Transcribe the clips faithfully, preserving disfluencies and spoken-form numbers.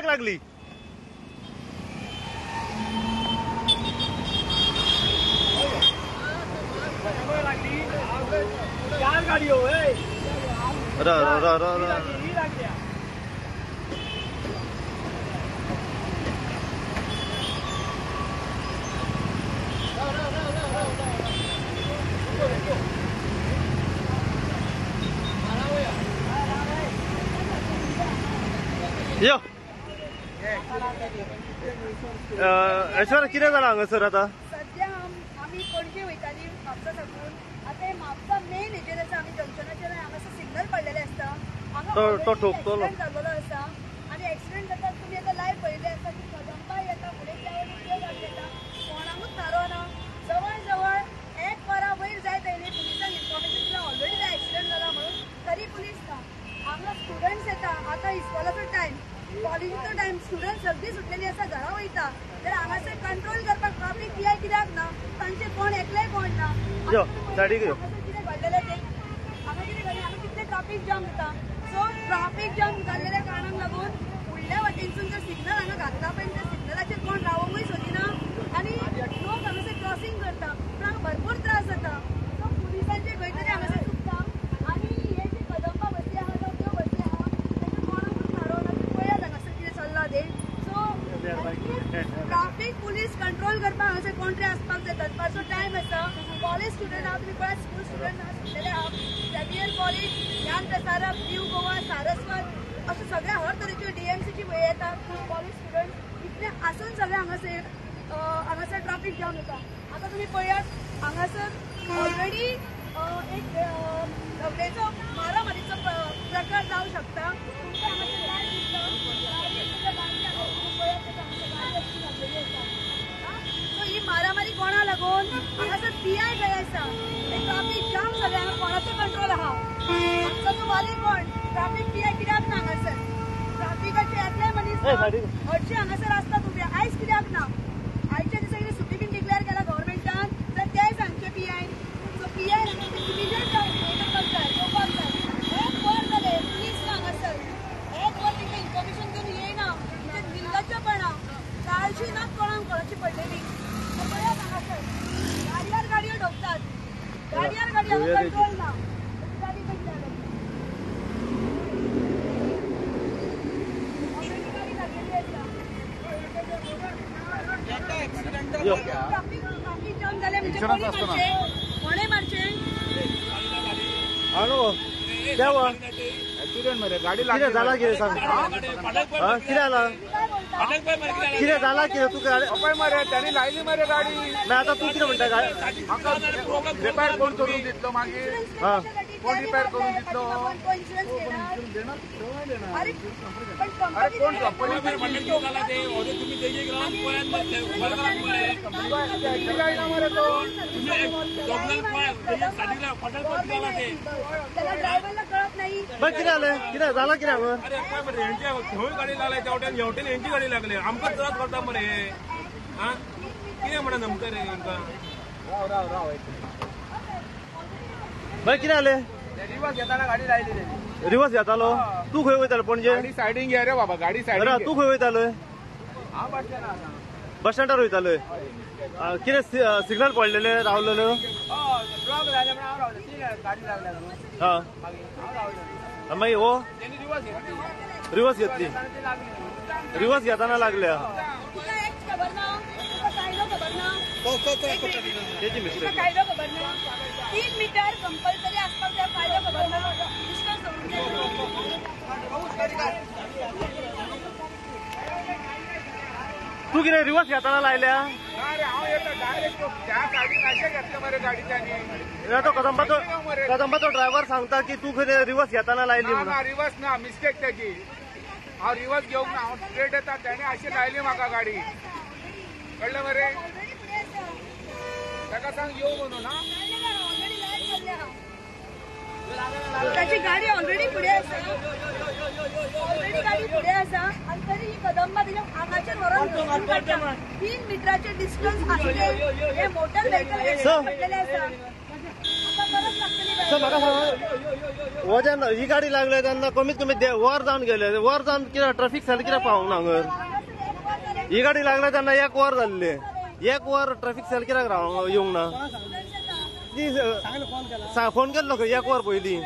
लागली? चार गाडी हो र र र र यो ऐश्वर्या कितें जालां हांगासर आतां? सध्या आमी पणजे वयताली म्हापसा साकून. आता म्हापसा मेन हेजेर आसा, आमी जंक्शनाचेर हांगासर सिग्नल पडलेले आसता. तो ठोकतलो जाल्लो आसा आनी एक्सिडेंट जाता. तुमी आतां लायव्ह पळयले आसा की कदंबा येता, फुडें त्या गाडी येता, कोणाकूच थारो ना. जवळ जवळ एक वरा वयर जायत येयली. पुलिसांक इन्फॉर्मेशन दिला ऑलरेडी एक्सिडेंट जाला म्हणून, तरी पुलीस ना. हांगा स्टुडंट्स येता. आता इस्कॉलाचो टायम, कॉलेजीचो टायम, स्टुडंट सगळीं सुटलेली आसा, घरा वयता. तर हांगासर कंट्रोल करपाक ट्राफीक पी आय कित्याक ना? तांचे कोण एकलेय कोण ना. कितें घडलेलें तें हांगा कितें घडलें? हांगा कितले ट्राफीक जाम जाता. सो ट्राफीक जाम जाल्लेल्या कारणाक लागून फुडल्या वाटेनसून जर सिग्नल हांगा घातला पळय, त्या सिग्नलाचेर कोण रावंकूय सोदिना आनी लोक हांगासर क्रॉसींग करता. पूण हांगा भरपूर त्रास जाता. सो पुलिसांचे खंय तरी हांगासर चुकता. आनी हे जे कदंबा बसी आहा जावं त्यो बसी आहा, तांकां कोणाकूच थारोवना. पळयात हांगासर कितें चल्लां तें. सो ट्राफीक पुलीस कंट्रोल करपाक हांगासर कोण तरी आसपाक जाय. दनपारचो टायम आसा. कॉलेज स्टुडंट आहा, तुमी पळयात स्कूल स्टुडंट आहा, सुटलेले आहा. झेवियर कॉलेज, ज्ञान प्रसारक, न्यू गोवा, सारस्वत अशे सगळे हर तरेचे डीएमसीची वय येतात. कॉलेज स्टुडंट इतले आसून सगळे हांगासर हांगासर ट्राफीक जाम जाता. आतां तुमी पळयात हांगासर ऑलरेडी एक झगडेचो मारामारीचो प्रकार जावं शकता. तुमकां हांगासर काय सो ही मारामारी कोणा लागून? हांगासर पी आय खंय आसा? ट्राफीक जाम जालें. हांगा कोणाचो कंट्रोल आहा? हांगाचो वाली कोण? ट्राफीक पी आय कित्याक ना हांगासर? ट्राफिकाचे येतले मनीस हरशीं हांगासर आसतात उबे. आयज कित्याक ना? आयच्या दिसा कितें सुटी बीन डिक्लेअर केला गव्हर्मेंटान, तर ते सांगचे P I. So P I immediate करपाक जाय, येवपाक जाय. एक वर जालें, पुलीस ना हांगासर. एक वर तांकां इन्फॉर्मेशन घेवन येयना. म्हणजे निर्लज्जपणा. काळजी ना कोणाक कोणाची पडलेली. पळयात हांगासर गाडयार गाडयो ढोकतात. गाडयार गाडयो कंट्रोल ना. गाडी खंय जाली? ऑलरेडी गाडी लागलेली आसा. ट्राफीक ट्राफीक जाम जालें म्हणजे कोणी मारचें? कोणे मारचें? हालो देवा एक्सिडेंट मरे गाडी कितें जाला कितें सांग? कितें जाला? कितें जाला कितें? तू पळय मरे त्यांनी लायली मरे गाडी. ना आतां तू कितें म्हणटा? काय म्हाका रिपेर कोण करून दितलो मागीर? हा कोण रिपेर करून दितलो? अरे अरे कोण कंपनी मरे तो त्याला ड्रायव्हरला कळत नाही. बघ कितें जालें? कितें जाला कितें हांगा? अरे काय मरे हेंचे खंय गाडी लागल्या तेवट्यान हेवटेन हेंची गाडी लागली. आमकां त्रास करता मरे हे. हा कितें म्हणा जमता रे आमकां? बघ कितें जालें? रिवर्स घेताना गाडी लायली तेणी. रिवर्स घेतालो? तू खंय वयतालो? पणजे? गाडी सायडीन घे रे बाबा, गाडी सायडीन घे. तू खंय वयतालोय? हांव बस स्टँडार आसा. बस स्टँडार वयतालोय? कितें सिग्नल पडलेले रावलेलो? ब्लॉक जाले म्हणून हांव रावलो. ती गाडी लागल्या न्हू हा मागीर हांव रावलो. मागीर हो तेणी रिवर्स घेतली. रिवर्स घेतली. रिवर्स घेताना लागल्या. तुका एक खबर ना? तुका कायदो खबर ना? तेची मिस्टेक. कायदो खबर ना? तीन मीटर कंपल्सरी आसपाक जाय. कायदो खबर ना? डिस्टन्स सोडून तू कितें रिवर्स घेताना लायल्या? ना रे हांव येता डायरेक्ट त्या सायडीन अशें घेतलें मरे गाडी त्यांनी. तो कदंबाचो कदंबाचो ड्रायव्हर सांगता की तू खंय रिवर्स घेताना लायली ना म्हणून. ना रिवर्स ना, मिस्टेक त्याची. हांव रिवर्स घेवंक ना, हांव स्ट्रेट येता. त्याने अशी लायली म्हाका गाडी. कळलं मरे? ताका सांग येऊ म्हणून. हा त्याची गाडी ऑलरेडी पुढे आसा. ऑलरेडी गाडी पुढे आसा आणि तरी ही कदंबा त्याच्या आगाचेर व्हरून काडटा. तीन मिटराचे डिस्टन्स आशिल्ले हे मोटर व्हेकल पडलेले आसा. परत लागतली सर म्हाका सांग हो जेन्ना ही गाडी लागले तेन्ना कमीत कमी दे- वर जावन गेले वर जावन कित्याक ट्रॅफिक सेल कित्याक पावूंक ना हांगर ही गाडी लागले तेन्ना एक वर जाल्ले एक वर ट्रॅफिक सेल कित्याक राव येवंक ना ती सा- फोन केल्लो खंय एक वर पयलीं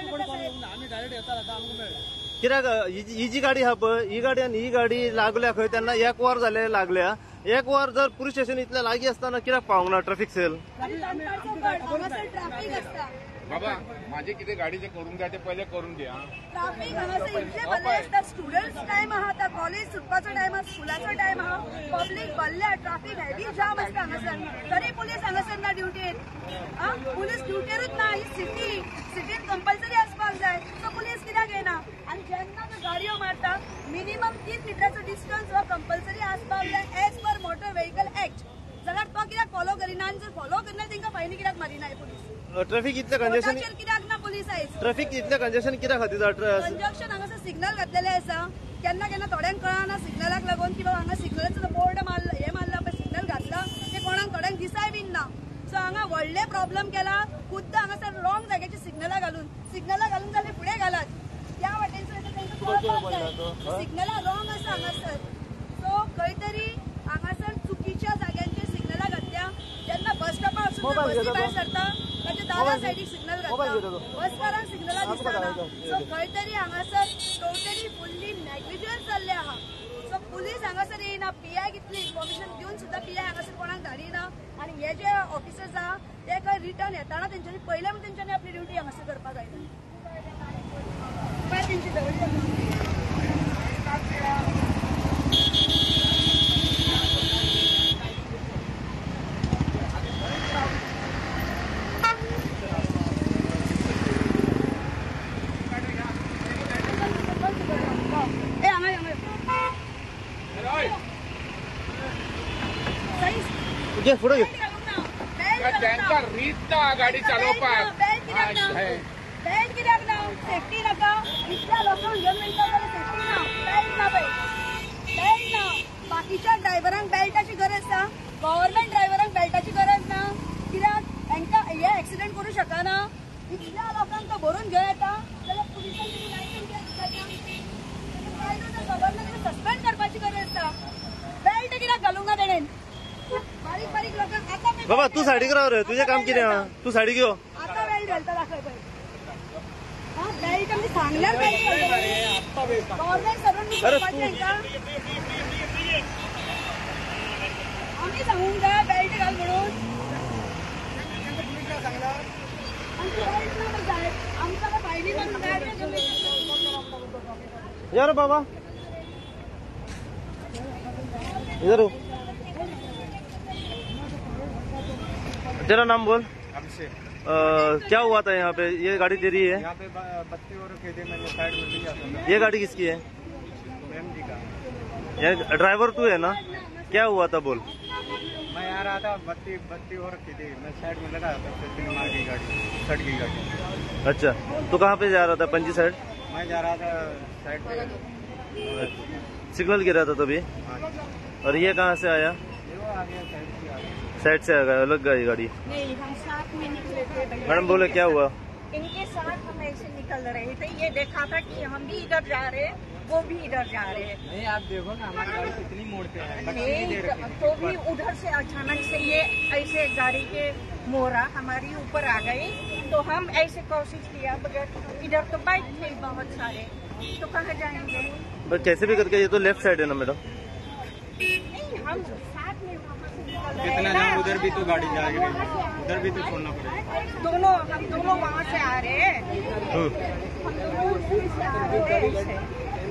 कित्याक ही ही जी गाडी आहा पळय ही गाडी आनी ही गाडी लागल्या खंय तेन्ना एक वर जाले लागल्या एक वर जर पुलीस स्टेशन इतले लागीं आसतना कित्याक पावूंक ना ट्रॅफिक सेल ट्राफिक असता बाबा माझे किती गाडीचे करून द्या ते पहिले करून घ्या. ट्राफिक हांगासर इतले भरले आसता स्टुडंट्स टायम आहा आतां कॉलेज सुटपाचो टायम आहा स्कुलाचो टायम आहा पब्लीक भरल्या ट्राफिक हेवी जाम आसता हांगासर तरी पुलीस हांगासर ना ड्युटीर आ पुलीस ड्युटीरूच ना ही सिटी सिटीन कंपल्सरी आसपाक जाय सो पुलीस कित्याक येना आनी जेन्ना त्यो गाडयो मारता मिनिमम तीन मिटराचो डिस्टन्स हो कंपल्सरी आसपाक जाय as per motor vehicle act जाल्यार तो कित्याक फॉलो करिना आनी जर फॉलो करना तांकां फायनी कित्याक मारिना पुलीस ट्रॅफिक इतले कंजेशन कोर्टाचेर कित्याक ना पुलीस आयज ट्रॅफिक इतले कंजेशन कित्याक खातीर जाता कंजक्शन हांगासर सिग्नल घातलेले आसा केन्ना केन्ना थोड्यांक कळना सिग्नलाक लागून की बाबा हांगा सिग्नलाचो बोर्ड मारला हे मारला पळय सिग्नल घातला ते कोणाक थोड्यांक दिसाय बीन ना सो हांगा व्हडले प्रॉब्लेम केला खुद्द हांगासर रॉंग जाग्याची सिग्नलां घालून सिग्नलां घालून जाल्यार फुडें घालात त्या वाटेनसून सिग्नलां रॉंग आसा हांगासर सो खंय तरी हांगासर चुकीच्या जाग्यांचेर सिग्नलां घातल्या जेन्ना बस स्टॉपार वचून बसी भायर सरता ताच्या दाव्या सायडीक सिग्नल घातला बसकारांक सिग्नलां दिसना सो खंय तरी हांगासर टोटली फुल्ली नेग्लिजन्स जाल्ले आहा सो पुलीस हांगासर येयना पीआय कितली इन्फॉर्मेशन दिवन सुद्दां पीआय हांगासर कोणाक धाडिना आनी हे जे ऑफिसर्स आहा ते खंय रिटर्न येताना तेंच्यांनी पयले म्हणून तेंच्यांनी आपली ड्युटी हांगासर करपाक जाय पळय तेंची दवरली घे पुढे घे त्यांचा रीत ना गाडी चालवपाक बेल्ट कित्याक ना सेफ्टी नाका इतल्या लोकांक घेवन वयता जाल्यार सेफ्टी ना बेल्ट ना पळय बेल्ट ना बाकीच्या ड्रायव्हरांक बेल्टाची गरज ना गव्हर्नमेंट ड्रायव्हरांक बेल्टाची गरज ना कित्याक हांकां हे एक्सिडेंट करूं शकना इतल्या लोकांक तो भरून घेवन येता जाल्यार पुलिसांनी गव्हर्नमेंट सस्पेंड करपाची गरज ना बेल्ट कित्याक घालूंक ना तेणेन बारीक बारीक लोकांक आतां बाबा तू सायडीक राव रे तुझे काम कितें आहा तू सायडीक यो आता बेल्ट घालता दाखय पळय हा बेल्ट आमी सांगल्यार बेल्ट घालता गव्हर्नमेंट सगळ्यांनी करपाचें हांकां आमी सांगूंक जाय बेल्ट घाल म्हणून आमची बेल्ट ना जाय आमकां फायनी मारून जाय यार बाबा इधर तेरा नाम बोल अभिषेक। क्या हुआ था यहाँ पे ये गाड़ी तेरी है यहाँ पे बत्ती और रुके थे मैंने साइड में लिया था ये गाड़ी किसकी है एमडी का। ये ड्राइवर तू है ना क्या हुआ था बोल मैं आ रहा था बत्ती बत्ती और रखी थी मैं साइड में लगा था फिर मार गई गाड़ी सट गई गाड़ी। अच्छा तू कहाँ पे जा रहा था पंजी साइड मैं जा रहा था साइड पे सिग्नल गिरा था तभी और ये कहाँ से आया ये वो आ गया साइड से आ गया साइड से आ गया अलग गई गाड़ी नहीं हम साथ में निकले थे भैया मैडम बोले क्या हुआ इनके साथ हम ऐसे निकल रहे थे ये देखा था कि हम भी इधर जा रहे हैं वो भी इधर जा रहे हैं नहीं आप देखो ना हमारी गाड़ी कितनी मोड़ पे है नहीं तो भी उधर से अचानक से ये ऐसे गाड़ी के मोरा हमारी ऊपर आ गई तो हम ऐसे कोशिश किया बगैर इधर तो बाइक थे बहुत सारे तो कहाँ जाएंगे बट कैसे भी करके ये तो लेफ्ट साइड है ना मैडम नहीं हम साथ में वहाँ से निकल रहे कितना हैं ना ना। उधर भी तो गाड़ी जा रही है उधर भी तो छोड़ना पड़ेगा। दोनों हम दोनों वहाँ से आ रहे हैं हम दोनों उसी से आ रहे हैं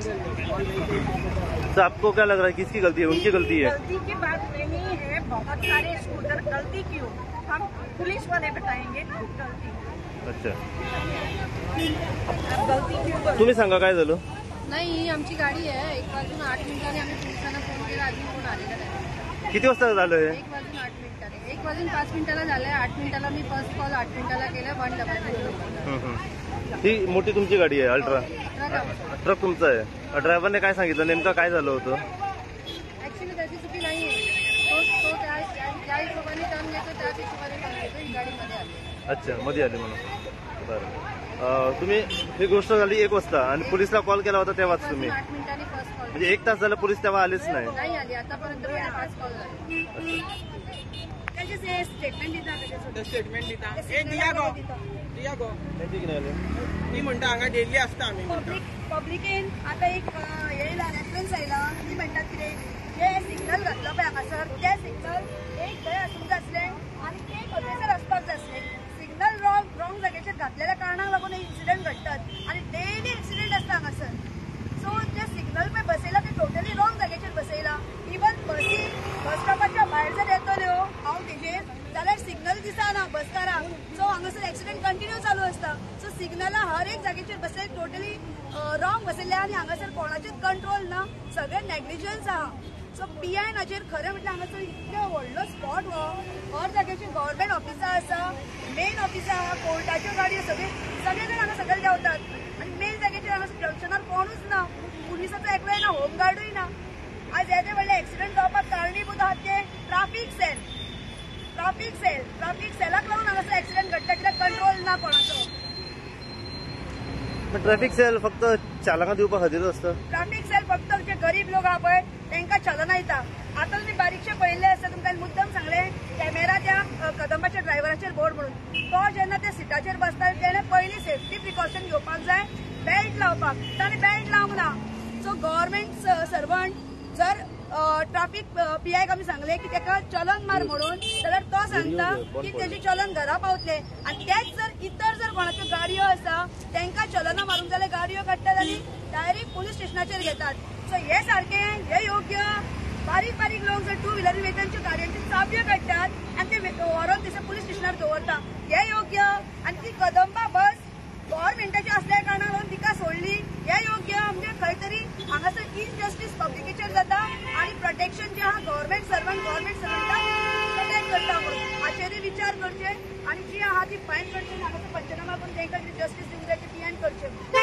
तो आपको क्या लग रहा है किसकी गलती है उनकी गलती है गलती की बात नहीं है बहुत सारे स्कूटर गलती क्यों हम पुलिस वाले बताएंगे ना गलती अच्छा अब गलती क्यों करो? तुम्ही सांगा काय झालं नाही आमची गाडी आहे एक वाजून आठ मिनिटांनी आम्ही पोलिसांना फोन केला अजून कोण आलेला नाही किती वाजता झालं हे एक वाजून आठ मिनिटाने एक वाजून पाच मिनिटाला झालंय आठ मिनिटाला मी फर्स्ट कॉल आठ मिनिटाला केला वन डबल हम्म, हम्म. ही मोठी तुमची गाडी आहे अल्ट्रा ट्रक तुमचा आहे ड्रायव्हरने काय सांगितलं नेमकं काय झालं होतं ऍक्च्युली त्याची चुकी नाहीये तो तो त्या ज्या हिशोबाने टर्न घेतो त्याच हिशोबाने टर्न घेतो ही गाडीमध्ये आली अच्छा मध्ये आले म्हणून बरं. अं, तुम्ही ही गोष्ट झाली एक वाजता आणि पोलिसला कॉल केला होता तेव्हाच तुम्ही आठ मिनिटांनी फर्स्ट कॉल म्हणजे एक तास झालं पोलीस तेव्हा आलेच नाही. नाही आली आतापर्यंत मला पाच कॉल झाले. त्याचे स्टेटमेंट दिता स्टेटमेंट दिता ए दिया गो दिया गो त्यांची की नाही आले? ती म्हणटा हांगा डेली असता आम्ही पब्लिक पब्लिकेन आता एक अं, येयला रेफरन्स आयला ती म्हणटात कितें जे सिग्नल घातलो पळय हांगासर ते सिग्नल एक थंय आसूंक जाय आसलें आनी ते खंयसर आसपाक जाय आसलें. सिग्नल रॉंग रॉंग जाग्याचेर घातलेल्या कारणाक लागून हे इन्सिडेंट घडटात आनी डेली एक्सिडेंट आसता हांगासर. सो जे सिग्नल पळय बसयला ते टोटली रॉंग जाग्याचेर बसयला. इवन बसी बस स्टॉपाच्या भायर जर येतल्यो हांव तेजेर जाल्यार सिग्नल दिसना बसकारांक. सो हांगासर एक्सिडेंट कंटिन्यू चालू आसता. सो सिग्नलां हर एक जाग्याचेर बसय टोटली रॉंग बसयल्या आनी हांगासर कोणाचेच कंट्रोल ना. सगळे नेग्लिजन्स आहा. सो पी आय हाचेर खरें म्हटल्यार हांगासर इतलो व्हडलो स्पॉट हो हर जाग्याचेर गव्हर्मेंट ऑफिसां आसा मेन ऑफिसां आहा कोर्टाच्यो गाडयो सगळे सगळे जाण हांगा सकयल देंवतात आनी मेन जाग्याचेर हांगासर जंक्शनार कोणूच ना. पुलिसाचो एकलोय ना होमगार्डूय ना. आज येदे व्हडले एक्सिडेंट जावपाक कारणीभूत आहात ते traffic cell traffic cell traffic सेलाक लागून हांगासर एक्सिडेंट घडटा कित्याक कंट्रोल ना कोणाचो. ट्रॅफिक सेल फक्त चालकांक दिवपा खातीर असतं. ट्राफीक सेल फक्त जे गरीब लोक आहा पळय तांकां चलना येता. आतां तुमी बारीकशे पळयल्ले आसता तुमकां मुद्दम सांगले कॅमेरा त्या कदंबाच्या ड्रायव्हराचेर बोर्ड म्हणून. तो जेन्ना त्या सिटाचेर बसता तेणें पयलीं सेफ्टी प्रिकॉशन घेवपाक जाय बेल्ट लावपाक. ताणें बेल्ट लावंक ना. सो गव्हर्मेंट सर्वंट जर ट्राफीक पी आयक आमी सांगले की ताका चलन मार म्हणून जाल्यार तो सांगता की तेजे चलन घरा पावतले आनी तेच जर इतर जर कोणाच्यो गाडयो आसा तांकां चलनां मारूंक जाल्यार गाडयो काडटात आनी डायरेक्ट पुलीस स्टेशनाचेर घेतात. सो हे सारकें हे योग्य. बारीक बारीक लोक जर टू व्हिलर वेहिकलच्यो गाडयांच्यो चाबयो काडटात आनी ते व्हरून थंयसर पुलीस स्टेशनार दवरता हे योग्य. आनी ती कदंबा बस गव्हर्मेंटाची असल्या कारणान लागून तिका सोडली हे योग्य. म्हणजे खंय तरी हांगासर इनजस्टीस पब्लिकेचेर जाता आनी प्रोटेक्शन जे आहा गव्हर्मेंट सर्वंट गव्हर्मेंट सर्वंटाक प्रोटेक्ट करता म्हणून हाचेरूय विचार करचे आनी जी आहा ती फायन करचे हांगासर पंचनामा करून तांकां जस्टीस दिवंक जाय ती एंड करचे.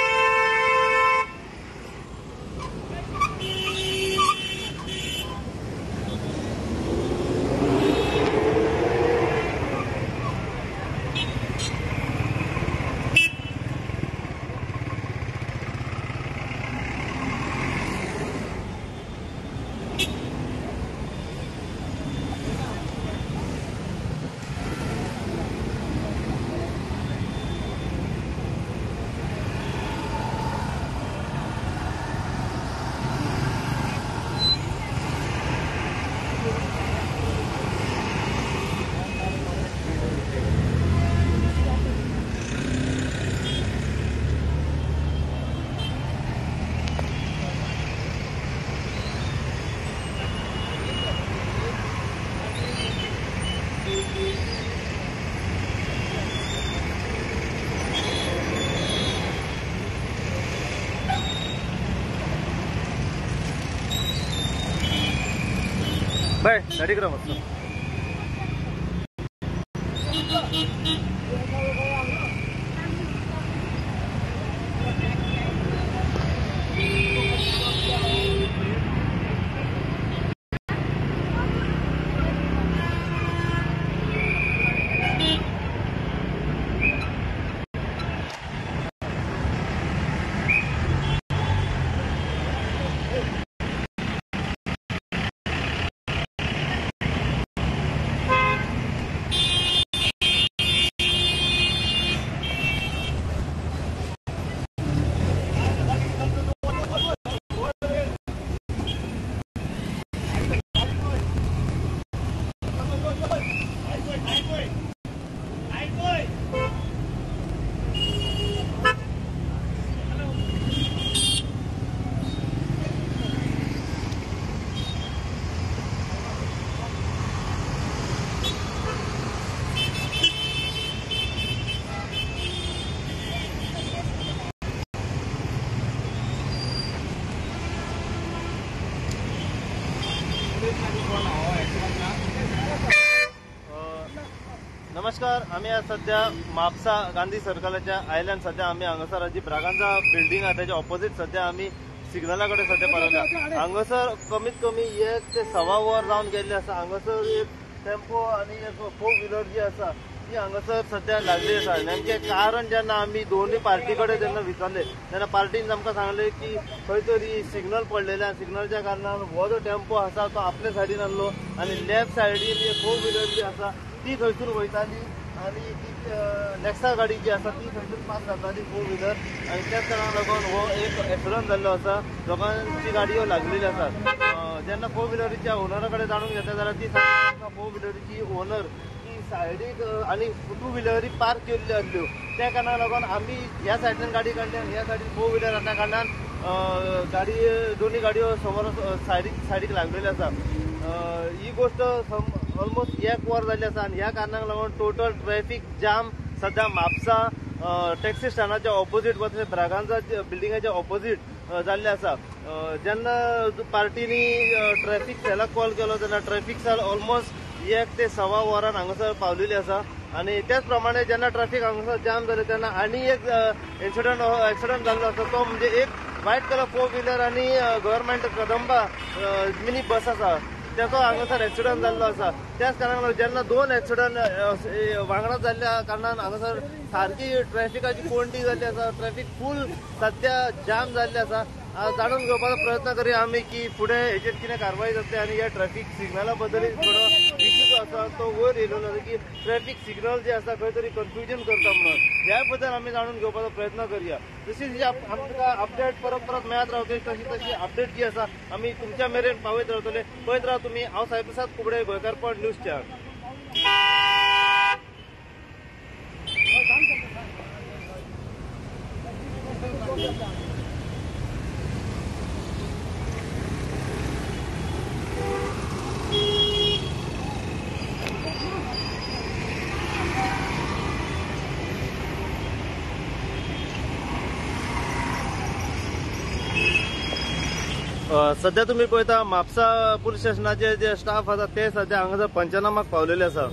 बाय कार्यक्रम असतो. नमस्कार. आम्ही आज सध्या म्हापसा गांधी सर्कलाच्या आयल्यान सध्या आम्ही हांगासर जी ब्रागांचा बिल्डिंग आहे त्याच्या ऑपोजिट सध्या आम्ही सिग्नलाकडे सध्या पावल्या. हांगासर कमीत कमी एक ते सव्वा वर जावन गेल्ले आसा. हांगासर एक टेम्पो आणि एक फोर व्हिलर जी आसा ती हांगासर सध्या लागली आसा. नेमके कारण जेन्ना आमी दोन्ही पार्टी कडेन जेन्ना विचारले तेन्ना पार्टीन आमकां सांगले की खंय तरी सिग्नल पडलेल्या सिग्नलच्या कारणान हो जो टेम्पो आसा तो आपल्या सायडीन आहलो आनी लेफ्ट सायडीन जी फोर व्हिलर जी आसा ती थंयसून वयताली आनी ती नेक्सा गाडी जी आसा ती थंयसून पास जाताली फोर व्हिलर आनी त्याच कारणान लागून हो एक एक्सिडंट जाल्लो आसा. लोकांची गाडयो लागलेली आसात. जेन्ना फोर व्हिलरीच्या ओनरा कडेन जाणून घेता जाल्यार ती सांगता फोर व्हिलरीची ओनर ती सायडीक आनी टू व्हिलरी पार्क केल्ल्यो आसल्यो त्या कारणान लागून आमी ह्या सायडीन गाडी काडली आनी ह्या सायडीन फोर व्हिलर आसल्या कारणान गाडी दोन्ही गाडयो समोर सायडीक सायडीक लागलेल्यो आसा. ही गोष्ट ऑलमोस्ट एक वर जाल्ली आसा आनी ह्या कारणाक लागून टोटल ट्रॅफिक जाम सध्या म्हापसा टॅक्सी स्टँडाच्या ऑपोजीट वा ब्रागांजा बिल्डिंगाच्या ऑपोजीट जाल्ले आसा. जेन्ना पार्टीनी ट्रॅफिक सेलाक कॉल केलो तेन्ना ट्रॅफिक सेल ऑलमोस्ट एक ते सव्वा वरान हांगासर पावलेली आसा आनी त्याच प्रमाणे जेन्ना ट्रॅफिक हांगासर जाम जाले तेन्ना आनी एक इन्सिडंट एक्सिडंट जाल्लो आसा तो म्हणजे एक व्हायट कलर फोर व्हिलर आनी गव्हर्मेंट कदंबा मिनी बस आसा त्याचो हांगासर एक्सिडंट जाल्लो आसा. त्याच कारणान जेन्ना दोन एक्सिडंट वांगडा जाल्ल्या कारणान हांगासर सारकी ट्रॅफिकाची कोंडी जाल्ली आसा. ट्रॅफिक फूल सध्या जाम जाल्ली आसा. जाणून घेवपाचो प्रयत्न करूया आमी की फुडें हेचेर कितें कारवाय जातली आनी ह्या ट्रॅफिक सिग्नला बद्दल थोडो इश्यू जो आसा तो वयर येयलेलो आसा की ट्रॅफिक सिग्नल जे आसा खंय तरी कन्फ्युजन करता म्हणून ह्या बद्दल आमी जाणून घेवपाचो प्रयत्न करूया. जशी जशी आमकां अपडेट परत परत मेळत रावतली तशी तशी अपडेट जी आसा आमी तुमच्या मेरेन पावयत रावतले. पळयत राहा तुमी. हांव साईप्रसाद कुबडे, गोंयकार पॉयंट न्यूज चॅनल. सध्या तुम्ही पळयता म्हापसा पुलीस स्टेशनाचे जे स्टाफ आसा ते सध्या हांगासर पंचनामाक पावलेले आसा.